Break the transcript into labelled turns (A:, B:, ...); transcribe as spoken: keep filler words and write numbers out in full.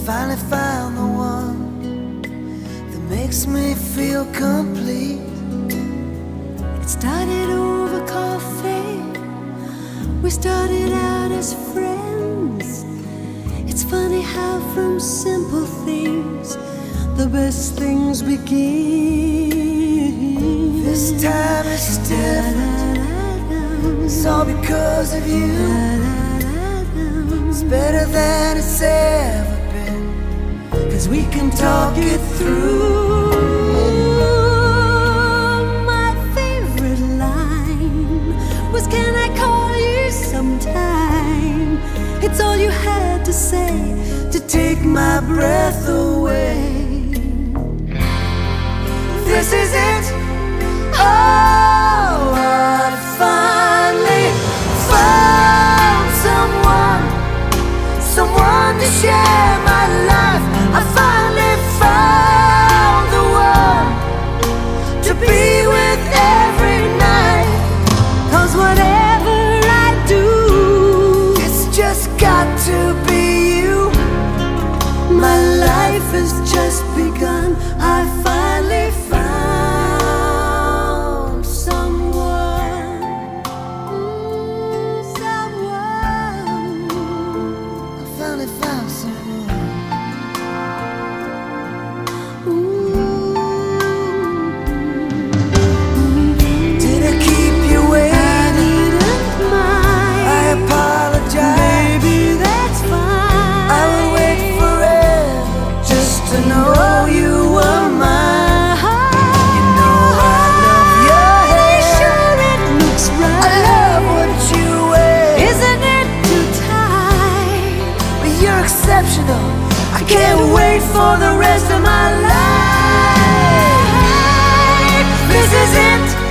A: finally found the one that makes me feel complete.
B: It started over coffee. We started out as friends. It's funny how from simple things the best things begin.
A: This time it's different. It's all because of you. It's better than it's ever been, 'cause we can talk it through.
B: My favorite line was, "Can I call you sometime?" It's all you had to say
A: to take my breath away. This is it. Oh, I finally found someone, someone to share my life. I finally found the one to be with every night.
B: 'Cause whatever I do,
A: it's just got to be you.
B: my life has just begun. I finally found someone, mm, someone.
A: I finally found someone. Did I keep you waiting? I apologize.
B: Baby, that's fine.
A: I will wait forever just to know you were mine. You know I love your hair.
B: Sure, it looks right.
A: I love what you wear.
B: Isn't it too tight?
A: But you're exceptional. I can't wait for the rest of my life. This is it.